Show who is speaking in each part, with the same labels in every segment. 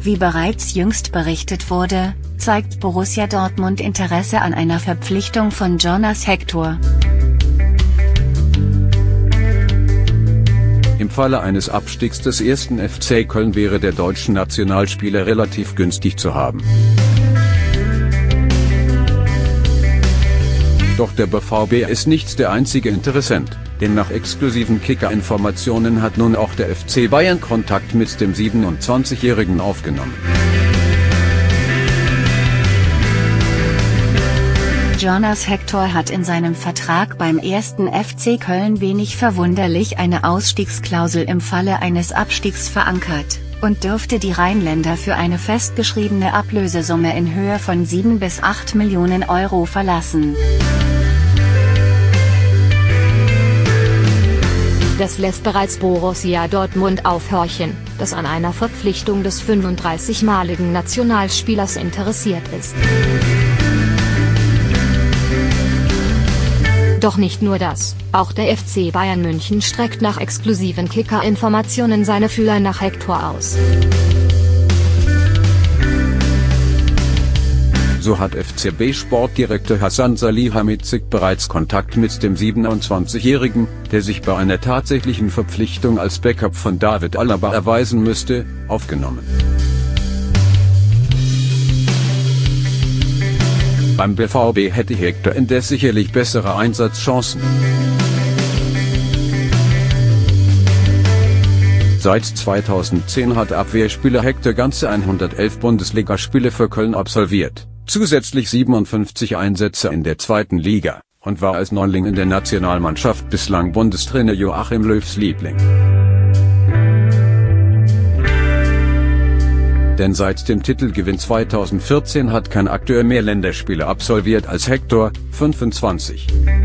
Speaker 1: Wie bereits jüngst berichtet wurde, zeigt Borussia Dortmund Interesse an einer Verpflichtung von Jonas Hector.
Speaker 2: Im Falle eines Abstiegs des 1. FC Köln wäre der deutsche Nationalspieler relativ günstig zu haben. Doch der BVB ist nicht der einzige Interessent, denn nach exklusiven Kicker-Informationen hat nun auch der FC Bayern Kontakt mit dem 27-Jährigen aufgenommen.
Speaker 1: Jonas Hector hat in seinem Vertrag beim 1. FC Köln wenig verwunderlich eine Ausstiegsklausel im Falle eines Abstiegs verankert, und dürfte die Rheinländer für eine festgeschriebene Ablösesumme in Höhe von 7 bis 8 Millionen Euro verlassen.
Speaker 3: Das lässt bereits Borussia Dortmund aufhorchen, das an einer Verpflichtung des 35-maligen Nationalspielers interessiert ist. Doch nicht nur das, auch der FC Bayern München streckt nach exklusiven Kicker-Informationen seine Fühler nach Hector aus.
Speaker 2: So hat FCB-Sportdirektor Hasan Salihamidzic bereits Kontakt mit dem 27-Jährigen, der sich bei einer tatsächlichen Verpflichtung als Backup von David Alaba erweisen müsste, aufgenommen. Beim BVB hätte Hector indes sicherlich bessere Einsatzchancen. Seit 2010 hat Abwehrspieler Hector ganze 111 Bundesligaspiele für Köln absolviert, zusätzlich 57 Einsätze in der 2. Liga, und war als Neuling in der Nationalmannschaft bislang Bundestrainer Joachim Löws Liebling. Denn seit dem Titelgewinn 2014 hat kein Akteur mehr Länderspiele absolviert als Hector, 25.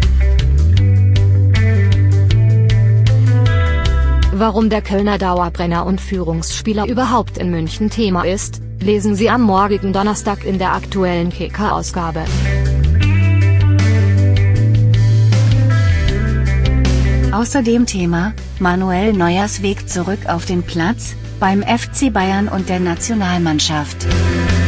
Speaker 3: Warum der Kölner Dauerbrenner und Führungsspieler überhaupt in München Thema ist, lesen Sie am morgigen Donnerstag in der aktuellen Kicker-Ausgabe.
Speaker 1: Außerdem Thema: Manuel Neuers Weg zurück auf den Platz, beim FC Bayern und der Nationalmannschaft.